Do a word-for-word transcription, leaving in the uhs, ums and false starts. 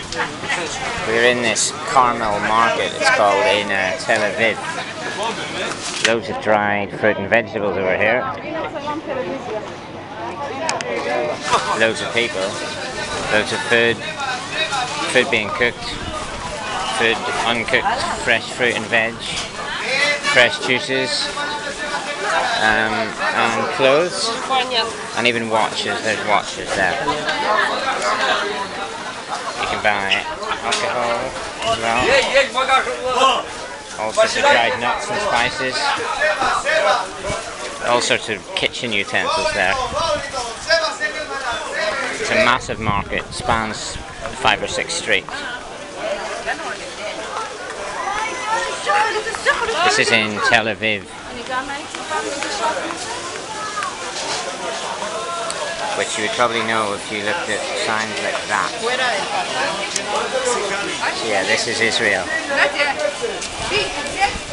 We're in this Carmel market, it's called, in uh, Tel Aviv. Loads of dried fruit and vegetables over here. Loads of people. Loads of food. Food being cooked. Food uncooked. Fresh fruit and veg. Fresh juices. Um, and clothes. And even watches. There's watches there. You can buy alcohol as well. All sorts of dried nuts and spices. All sorts of kitchen utensils there. It's a massive market, spans five or six streets. This is in Tel Aviv, which you would probably know if you looked at signs like that. So yeah, this is Israel.